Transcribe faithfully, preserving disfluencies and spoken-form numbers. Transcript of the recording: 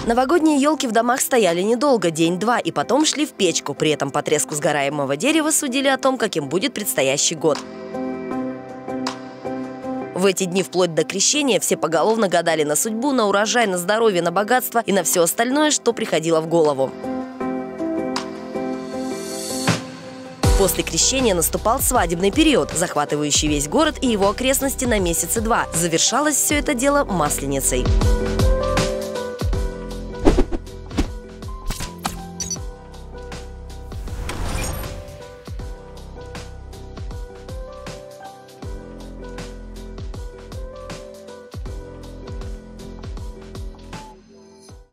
Новогодние елки в домах стояли недолго, день-два, и потом шли в печку. При этом по треску сгораемого дерева судили о том, каким будет предстоящий год. В эти дни вплоть до крещения все поголовно гадали на судьбу, на урожай, на здоровье, на богатство и на все остальное, что приходило в голову. После крещения наступал свадебный период, захватывающий весь город и его окрестности на месяцы два. Завершалось все это дело Масленицей.